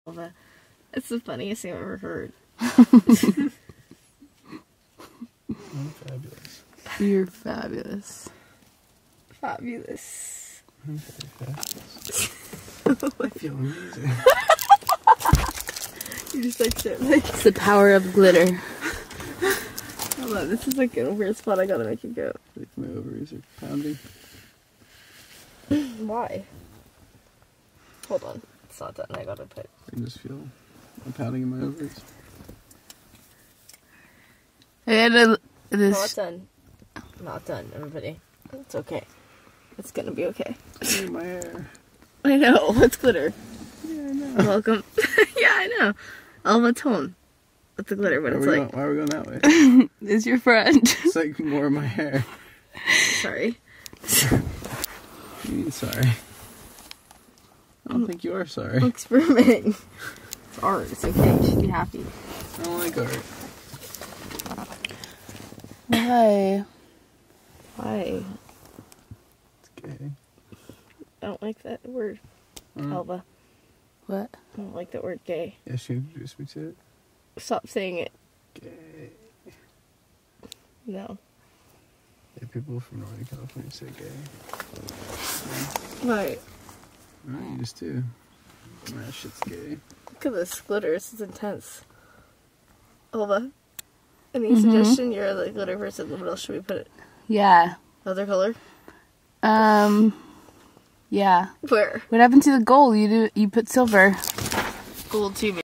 It's the funniest thing I've ever heard. I'm fabulous. You're fabulous. Fabulous. I'm very fabulous. I feel amazing. You just like shit. Like, It's the power of glitter. hold on, this is like a weird spot. I gotta make it go. Like my ovaries are pounding. Why? Hold on, it's not done. I gotta put. I can just feel a pounding in my ovaries. Not done. Not done, everybody. It's okay. It's gonna be okay. Look at my hair. I know. It's glitter. Yeah, I know. Welcome. Yeah, I know. Elva tone. That's the glitter, but it's like. Why are we going that way? Is your friend. It's like more of my hair. Sorry. You mean sorry? I don't think you are sorry. I'm experimenting. It's art. It's okay. You should be happy. I don't like art. Why? Why? It's gay. I don't like that word. Elva. What? I don't like that word gay. Yeah, she introduced me to it. Stop saying it. Gay. No. Yeah, people from Northern California say gay. Right. No, you just do. That shit's gay. Look at this glitter. This is intense. Elva. Any suggestion? You're the glitter person. What else should we put it? Yeah. Other color? Yeah. Where? What happened to the gold? You put silver. Gold too.